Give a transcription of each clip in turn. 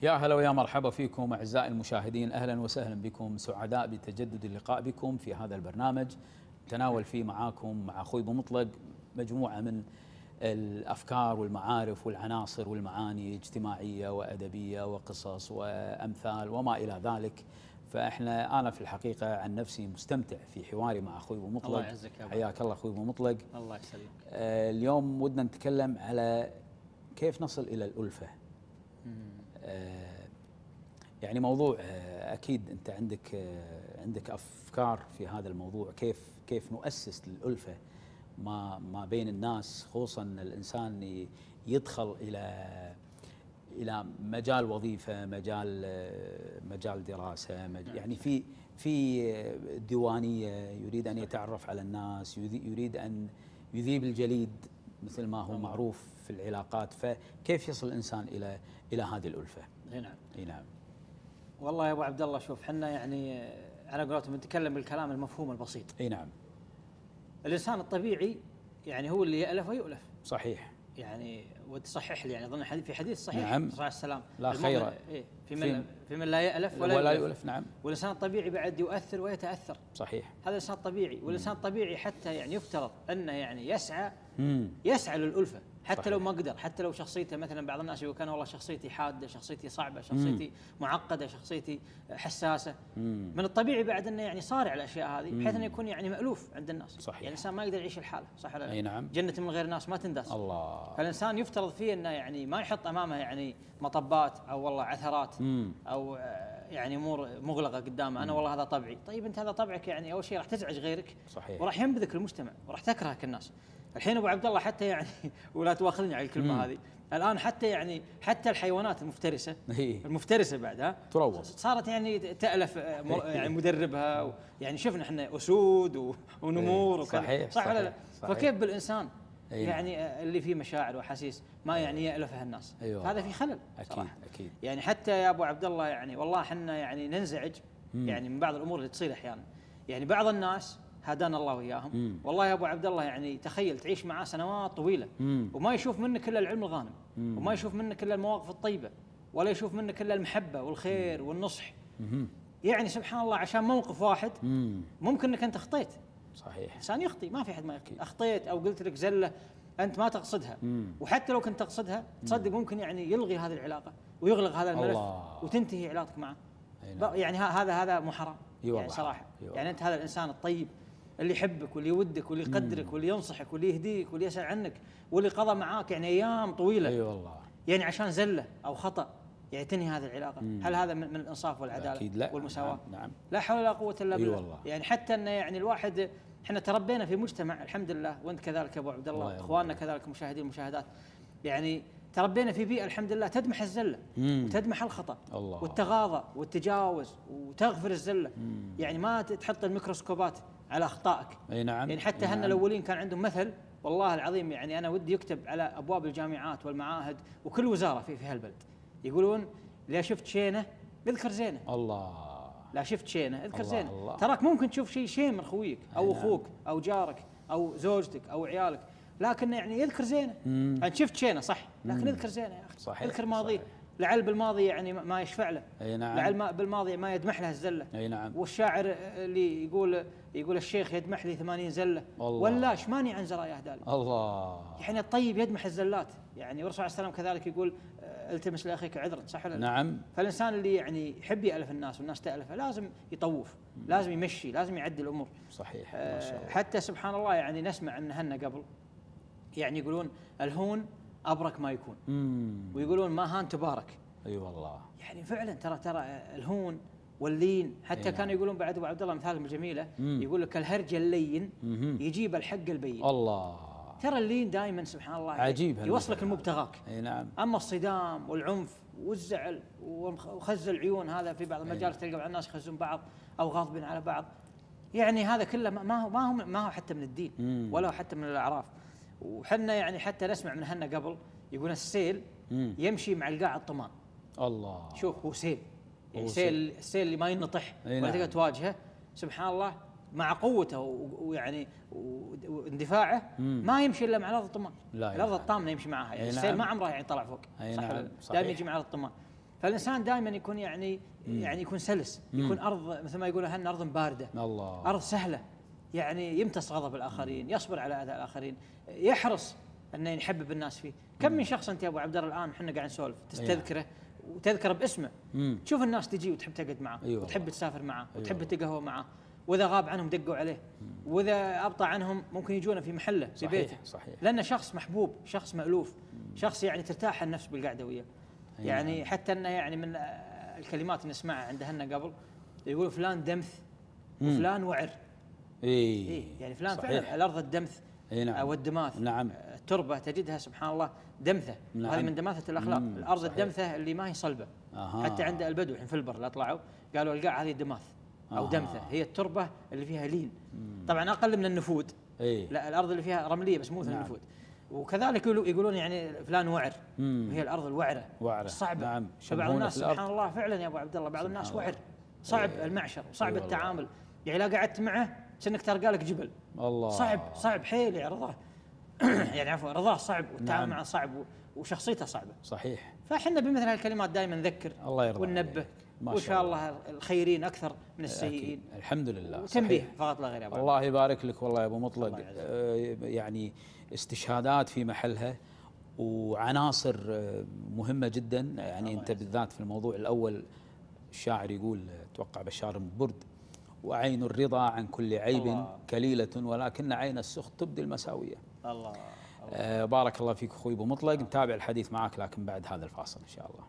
يا هلا ويا مرحبا فيكم أعزائي المشاهدين، أهلا وسهلا بكم، سعداء بتجدد اللقاء بكم في هذا البرنامج تناول فيه معاكم مع أخوي أبو مطلق مجموعة من الأفكار والمعارف والعناصر والمعاني اجتماعية وأدبية وقصص وأمثال وما إلى ذلك. أنا في الحقيقة عن نفسي مستمتع في حواري مع أخوي أبو مطلق. الله يعزك يا أبو. حياك الله أخوي أبو مطلق. الله يسلمك. اليوم ودنا نتكلم على كيف نصل إلى الألفة. يعني موضوع أكيد أنت عندك أفكار في هذا الموضوع، كيف نؤسس للألفة ما بين الناس، خصوصا الإنسان يدخل إلى مجال وظيفة، مجال دراسة، يعني في ديوانية، يريد أن يتعرف على الناس، يريد أن يذيب الجليد مثل ما هو معروف في العلاقات. فكيف يصل الإنسان إلى هذه الألفة؟ نعم. نعم. والله يا أبو عبد الله، شوف حنا يعني على قولتهم نتكلم بالكلام المفهوم البسيط. نعم. الإنسان الطبيعي يعني هو اللي يألف ويؤلف. صحيح. يعني وتصحح لي، يعني أظن في حديث صحيح. نعم. صلى الله عليه وسلم لا خير في من لا يألف ولا يؤلف. نعم. والإنسان الطبيعي بعد يؤثر ويتأثر. صحيح. هذا الإنسان الطبيعي، والإنسان الطبيعي حتى يعني يفترض أنه يعني يسعى للألفة، حتى صحيح. لو ما قدر، حتى لو شخصيته مثلا بعض الناس يقول كان والله شخصيتي حادة، شخصيتي صعبة، شخصيتي معقدة، شخصيتي حساسة. من الطبيعي بعد أنه يعني صارع الأشياء هذه بحيث أنه يكون يعني مألوف عند الناس. صحيح. يعني الإنسان ما يقدر يعيش الحالة، صح ولا لا؟ أي نعم. جنة من غير ناس ما تنداس. الله. فالإنسان يفترض فيه أنه يعني ما يحط أمامه يعني مطبات أو والله عثرات أو يعني امور مغلقه قدامه. انا والله هذا طبعي. طيب انت هذا طبعك، يعني اول شيء راح تزعج غيرك. صحيح. وراح ينبذك المجتمع وراح تكرهك الناس. الحين ابو عبد الله حتى يعني ولا تواخذني على الكلمه هذه، الان حتى الحيوانات المفترسه المفترسه بعدها تروض، صارت يعني تألف يعني مدربها. يعني شفنا احنا اسود ونمور وكذا، صح ولا لا؟ فكيف بالانسان يعني اللي فيه مشاعر واحاسيس ما يعني يألفها الناس؟ هذا في خلل صراحة. أكيد. يعني حتى يا ابو عبد الله يعني والله احنا يعني ننزعج يعني من بعض الامور اللي تصير احيانا. يعني بعض الناس هدانا الله وإياهم، والله يا ابو عبد الله يعني تخيل تعيش معاه سنوات طويله وما يشوف منك الا العلم الغانم، وما يشوف منك الا المواقف الطيبه، ولا يشوف منك الا المحبه والخير والنصح. يعني سبحان الله عشان موقف واحد ممكن انك انت اخطيت. صحيح. انسان يخطي، ما في احد ما يخطي. اخطيت او قلت لك زله انت ما تقصدها، وحتى لو كنت تقصدها تصدق ممكن يعني يلغي هذه العلاقه ويغلق هذا الملف وتنتهي علاقتك معه. يعني هذا مو حرام يعني صراحه. يعني انت هذا الانسان الطيب اللي يحبك واللي يودك واللي يقدرك واللي ينصحك واللي يهديك واللي يسأل عنك واللي قضى معاك يعني ايام طويله. اي والله. يعني عشان زله او خطا يعني تنهي هذه العلاقه. هل هذا من الانصاف والعداله؟ أكيد لا. والمساواه؟ نعم. لا حول ولا قوه الا بالله. والله. يعني حتى ان يعني الواحد احنا تربينا في مجتمع الحمد لله، وانت كذلك يا ابو عبد الله، اخواننا كذلك مشاهدين المشاهدات، يعني تربينا في بيئه الحمد لله تدمح الزله وتدمح الخطا والتغاضى والتجاوز وتغفر الزله. يعني ما تحط الميكروسكوبات على اخطائك. اي نعم. يعني حتى هن الاولين كان عندهم مثل والله العظيم، يعني انا ودي يكتب على ابواب الجامعات والمعاهد وكل وزاره في هالبلد، يقولون لا شفت شينه اذكر زينه. الله. لا شفت شينه اذكر زينه. الله. تراك ممكن تشوف شيء من خويك او اخوك او جارك او زوجتك او عيالك، لكن يعني يذكر زينه. انت شفت شينه صح، لكن اذكر زينه يا اخي. صحيح. اذكر ماضيه. لعل بالماضي يعني ما يشفع له. اي نعم. لعل بالماضي ما يدمح له الزله. اي نعم. والشاعر اللي يقول الشيخ يدمح لي 80 زله ولاش ماني عن زراياه دالي. الله. يعني الطيب يدمح الزلات. يعني والرسول عليه السلام كذلك يقول التمس لاخيك عذرا، صح ولا لا؟ نعم. فالانسان اللي يعني يحب يألف الناس والناس تألفه لازم يطوف، لازم يمشي، لازم يعدل الامور. صحيح. ما شاء الله. حتى سبحان الله يعني نسمع ان هن قبل يعني يقولون الهون ابرك ما يكون، ويقولون ما هان تبارك. اي والله. يعني فعلا ترى الهون واللين حتى كانوا يقولون بعد ابو عبد الله مثالهم الجميله، يقول لك الهرج اللين يجيب الحق البين. الله. ترى اللين دائما سبحان الله عجيب يوصلك المبتغاك. اي نعم. اما الصدام والعنف والزعل وخز العيون، هذا في بعض المجالس تلقى بعض الناس يخزون بعض او غاضبين على بعض. يعني هذا كله ما هو حتى من الدين ولا حتى من الاعراف. وحنا يعني حتى نسمع من هنا قبل يقول السيل يمشي مع القاع الطمان. الله. شوف هو سيل، يعني السيل اللي ما ينطح ولا تقدر تواجهه. سبحان الله مع قوته ويعني واندفاعه ما يمشي الا مع الارض الطمان. الارض الطامنه يمشي معها. يعني السيل ما عمره يعني طلع فوق. صح. دائما يجي مع الارض الطمان. فالانسان دائما يكون يعني يكون سلس، يكون ارض مثل ما يقولوا اهلنا ارض بارده، الله. ارض سهله، يعني يمتص غضب الاخرين، يصبر على اذى الاخرين، يحرص انه يحبب الناس فيه. كم من شخص انت يا ابو عبد الله الان احنا قاعد نسولف تستذكره وتذكره باسمه، تشوف الناس تجي وتحب تقعد معه، وتحب تسافر معه، وتحب تقهوى معه، واذا غاب عنهم دقوا عليه، واذا ابطا عنهم ممكن يجونه في محله في بيته. صحيح. لانه شخص محبوب، شخص مألوف، شخص يعني ترتاح النفس بالقعده وياه. يعني حتى انه يعني من الكلمات اللي نسمعها عند اهلنا قبل يقولوا فلان دمث وفلان وعر. يعني فلان فعلا الارض الدمث او الدماث. نعم. التربه تجدها سبحان الله دمثه، نعم. وهذه من دماثه الاخلاق. الارض الدمثه اللي ما هي صلبه. حتى عند البدو الحين في البر اللي طلعوا قالوا القاع هذه دماث او دمثه، هي التربه اللي فيها لين. طبعا اقل من النفود. لا الارض اللي فيها رمليه بس مو مثل النفود. وكذلك يقولون يعني فلان وعر، وهي الارض الوعره الصعبه. نعم. فبعض الناس سبحان الله فعلا يا ابو عبد الله بعض الناس وعر، صعب المعشر وصعب التعامل. يعني لا قعدت معه كأنك ترقى لك جبل. الله. صعب حيل يا رضاه. يعني عفوا رضاه صعب، والتعامل معه صعب، وشخصيته صعبه. صحيح. فاحنا بمثل هالكلمات دائما نذكر وننبه، وان شاء الله الخيرين اكثر من السيئين. الحمد لله. وتنبيه فقط لا غير يا ابو. الله يبارك لك والله يا ابو مطلق. يعني استشهادات في محلها وعناصر مهمه جدا. يعني انت بالذات في الموضوع الاول الشاعر يقول اتوقع بشار بن برد: وعين الرضا عن كل عيب كليلة ولكن عين السخط تبدي المساوية. الله. بارك الله فيك اخوي ابو مطلق. نتابع الحديث معك لكن بعد هذا الفاصل ان شاء الله.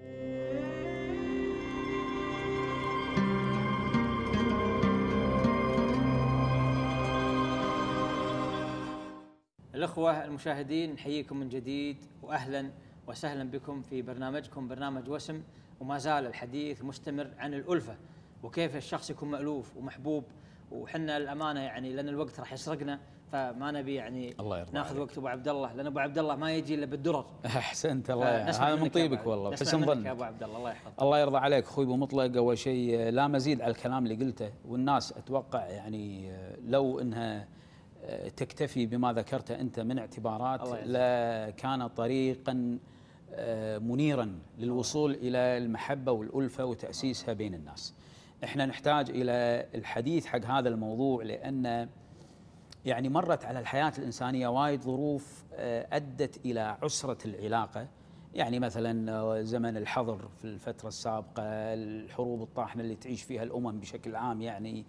الأخوة المشاهدين نحييكم من جديد وأهلا وسهلا بكم في برنامجكم برنامج وسم. وما زال الحديث مستمر عن الألفة وكيف الشخص يكون مألوف ومحبوب. وحنا الأمانة يعني لأن الوقت راح يسرقنا فما نبي يعني ناخذ وقت أبو عبد الله، لأن أبو عبد الله ما يجي إلا بالدرر. أحسنت. الله هذا من طيبك والله وحسن ظنك يا أبو عبد الله. الله يحفظك. الله يرضى عليك أخوي أبو مطلق. أول شيء لا مزيد على الكلام اللي قلته، والناس أتوقع يعني لو إنها تكتفي بما ذكرته أنت من اعتبارات لكان طريقا منيرا للوصول إلى المحبة والألفة وتأسيسها بين الناس. احنا نحتاج إلى الحديث حق هذا الموضوع لأن يعني مرت على الحياة الإنسانية وايد ظروف أدت إلى عسرة العلاقة. يعني مثلا زمن الحظر في الفترة السابقة، الحروب الطاحنة اللي تعيش فيها الأمم بشكل عام، يعني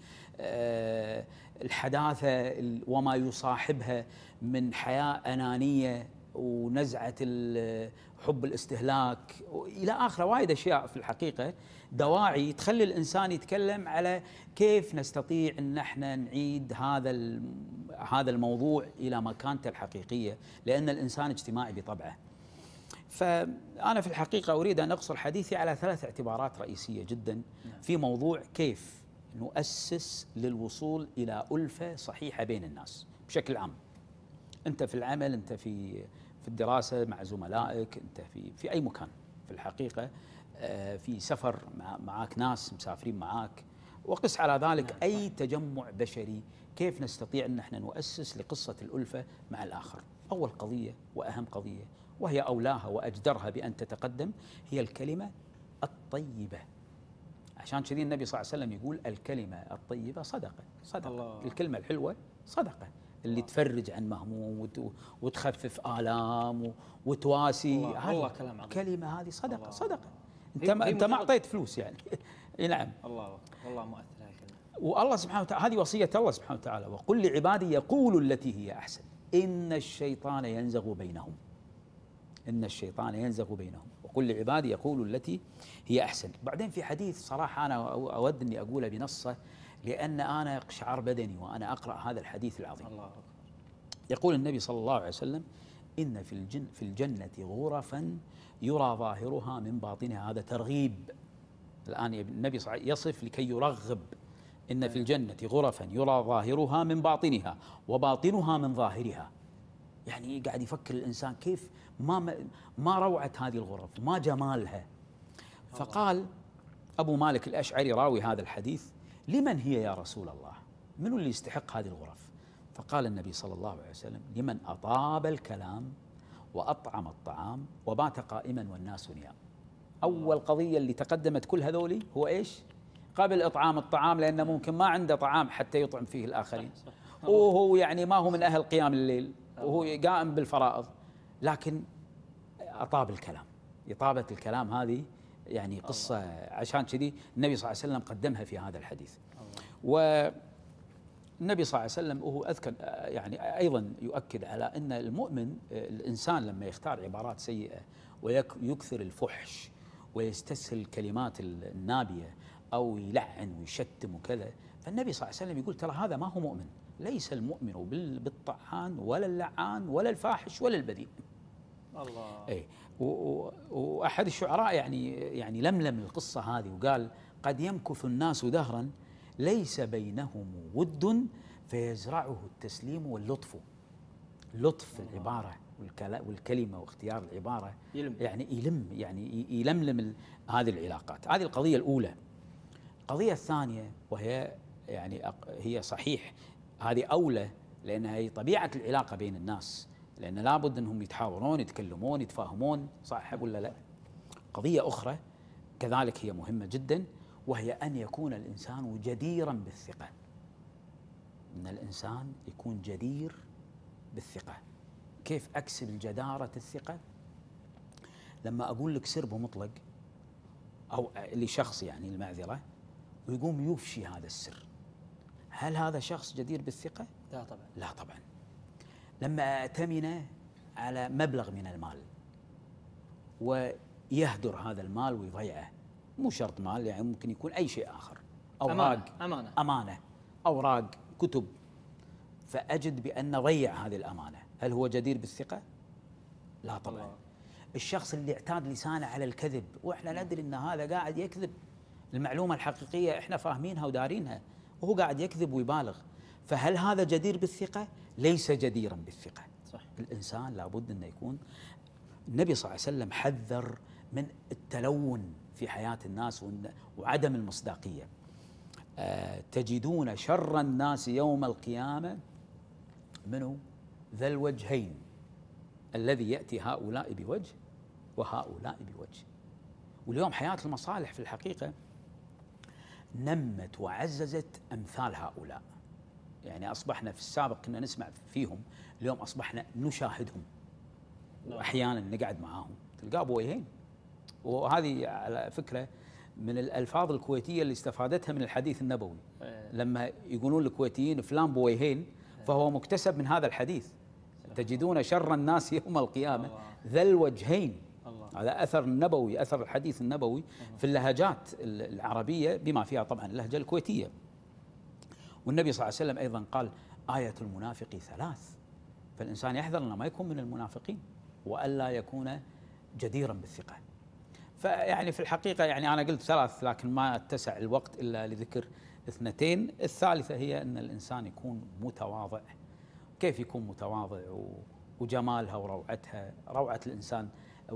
الحداثة وما يصاحبها من حياة أنانية ونزعة حب الاستهلاك إلى آخره. وايد أشياء في الحقيقة دواعي تخلي الإنسان يتكلم على كيف نستطيع أن احنا نعيد هذا الموضوع إلى مكانته الحقيقية، لأن الإنسان اجتماعي بطبعه. فأنا في الحقيقة أريد أن أقصر حديثي على 3 اعتبارات رئيسية جدا في موضوع كيف نؤسس للوصول إلى ألفة صحيحة بين الناس بشكل عام. أنت في العمل، أنت في الدراسة مع زملائك، أنت في أي مكان في الحقيقة، في سفر معك ناس مسافرين معك، وقس على ذلك أي تجمع بشري. كيف نستطيع أن احنا نؤسس لقصة الألفة مع الآخر؟ أول قضية وأهم قضية وهي أولاها وأجدرها بأن تتقدم هي الكلمة الطيبة. عشان كذي النبي صلى الله عليه وسلم يقول الكلمة الطيبة صدقة. الله. الكلمة الحلوة صدقة اللي تفرج عن مهموم وتخفف آلام وتواسي. والله كلام عظيم. كلمة هذه صدقة. صدقة. انت ما اعطيت فلوس يعني. نعم. الله والله مؤثر هذه الكلمة. والله سبحانه وتعالى هذه وصية الله سبحانه وتعالى: وقل لعبادي يقولوا التي هي أحسن إن الشيطان ينزغ بينهم. إن الشيطان ينزغ بينهم وقل لعبادي يقولوا التي هي أحسن. بعدين في حديث صراحة أنا أود أني أقوله بنصه لأن أنا قشعر بدني وأنا أقرأ هذا الحديث العظيم. الله أكبر. يقول النبي صلى الله عليه وسلم: إن في الجنة غرفا يرى ظاهرها من باطنها. هذا ترغيب. الآن النبي صلى الله عليه وسلم يصف لكي يرغب. إن في الجنة غرفا يرى ظاهرها من باطنها وباطنها من ظاهرها. يعني قاعد يفكر الإنسان كيف ما روعة هذه الغرف، ما جمالها. فقال أبو مالك الأشعري راوي هذا الحديث: لمن هي يا رسول الله؟ من اللي يستحق هذه الغرف؟ فقال النبي صلى الله عليه وسلم: لمن أطاب الكلام وأطعم الطعام وبات قائما والناس نيام. أول قضية اللي تقدمت كل هذولي هو إيش؟ قبل إطعام الطعام، لأنه ممكن ما عنده طعام حتى يطعم فيه الآخرين، وهو يعني ما هو من أهل قيام الليل، وهو قائم بالفرائض، لكن أطاب الكلام. إطابة الكلام هذه يعني قصة، عشان كذي النبي صلى الله عليه وسلم قدمها في هذا الحديث. والنبي صلى الله عليه وسلم وهو أذكر يعني أيضا يؤكد على أن المؤمن، الإنسان لما يختار عبارات سيئة ويكثر الفحش ويستسهل الكلمات النابية أو يلعن ويشتم وكذا، فالنبي صلى الله عليه وسلم يقول ترى هذا ما هو مؤمن. ليس المؤمن بالطعان ولا اللعان ولا الفاحش ولا البذيء. الله. اي واحد الشعراء يعني لملم القصه هذه وقال: قد يمكث الناس دهرا ليس بينهم ود فيزرعه التسليم واللطف. لطف في العباره والكلمه واختيار العباره يعني يلملم هذه العلاقات. هذه القضيه الاولى. القضيه الثانيه وهي يعني هي صحيح هذه اولى، لانها هي طبيعه العلاقه بين الناس، لأن لابد أنهم يتحاورون يتكلمون يتفاهمون، صح ولا لا؟ قضية أخرى كذلك هي مهمة جدا، وهي أن يكون الإنسان جديرا بالثقة. أن الإنسان يكون جدير بالثقة. كيف أكسب الجدارة الثقة؟ لما أقول لك سر بمطلق أو لشخص يعني المعذرة ويقوم يفشي هذا السر، هل هذا شخص جدير بالثقة؟ لا طبعا. لا طبعا. لما أأتمن على مبلغ من المال ويهدر هذا المال ويضيعه، مو شرط مال، يعني ممكن يكون أي شيء آخر، أوراق، أمانة، أوراق، كتب، فأجد بأن ضيع هذه الأمانة، هل هو جدير بالثقة؟ لا طبعا. الله. الشخص اللي اعتاد لسانه على الكذب، وإحنا ندري أن هذا قاعد يكذب، المعلومة الحقيقية إحنا فاهمينها ودارينها، وهو قاعد يكذب ويبالغ، فهل هذا جدير بالثقة؟ ليس جديرا بالثقة. صح. الإنسان لابد أن يكون. النبي صلى الله عليه وسلم حذر من التلون في حياة الناس وعدم المصداقية. تجدون شر الناس يوم القيامة منه ذا الوجهين الذي يأتي هؤلاء بوجه وهؤلاء بوجه. واليوم حياة المصالح في الحقيقة نمت وعززت أمثال هؤلاء. يعني أصبحنا في السابق كنا نسمع فيهم، اليوم أصبحنا نشاهدهم وأحيانا نقعد معاهم، تلقاه بوجهين. وهذه على فكرة من الألفاظ الكويتية اللي استفادتها من الحديث النبوي، لما يقولون الكويتيين فلان بوجهين فهو مكتسب من هذا الحديث. تجدون شر الناس يوم القيامة ذا الوجهين. هذا أثر النبوي، أثر الحديث النبوي في اللهجات العربية بما فيها طبعا اللهجة الكويتية. والنبي صلى الله عليه وسلم أيضا قال: آية المنافق ثلاث، فالإنسان يحذر أنه ما يكون من المنافقين وألا يكون جديرا بالثقة. فيعني في الحقيقة يعني أنا قلت ثلاث لكن ما اتسع الوقت إلا لذكر اثنتين. الثالثة هي أن الإنسان يكون متواضع. كيف يكون متواضع وجمالها وروعتها؟ روعة الإنسان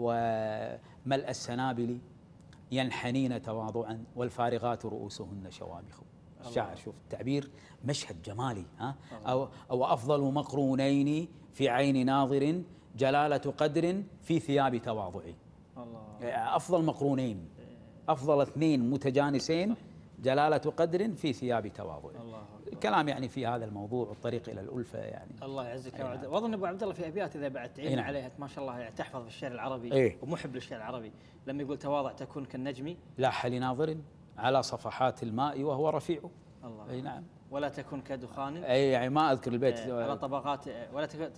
وملء السنابل ينحنين تواضعا والفارغات رؤوسهن شوامخ. الشاعر شوف التعبير، مشهد جمالي. أو أفضل مقرونين في عين ناظر جلالة قدر في ثياب تواضعي. أفضل مقرونين، أفضل اثنين متجانسين، جلالة قدر في ثياب تواضعي. الكلام يعني في هذا الموضوع والطريق إلى الألفة يعني. الله يعزك يا عبد. وأظن أبو عبد الله في أبيات إذا بعد تعين عليها ما شاء الله يعني تحفظ في الشعر العربي ومحب للشعر العربي، لما يقول تواضع تكون كالنجم لاح لناظر على صفحات الماء وهو رفيع. الله. أي نعم. ولا تكن كدخان. أي يعني ما أذكر البيت. على طبقات ولا تكن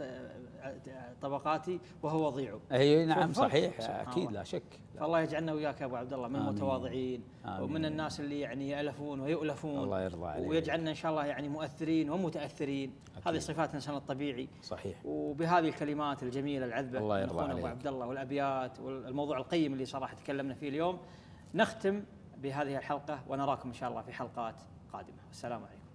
طبقاتي وهو وضيع. أي نعم صحيح أكيد لا شك. فالله يجعلنا وياك يا أبو عبد الله من المتواضعين ومن الناس اللي يعني يألفون ويؤلفون. الله يرضى عليك. ويجعلنا إن شاء الله يعني مؤثرين ومتأثرين. هذه صفات الإنسان الطبيعي. صحيح. وبهذه الكلمات الجميلة العذبة الله يرضى عليك أبو عبد الله والأبيات والموضوع القيم اللي صراحة تكلمنا فيه اليوم، نختم بهذه الحلقة ونراكم إن شاء الله في حلقات قادمة. والسلام عليكم.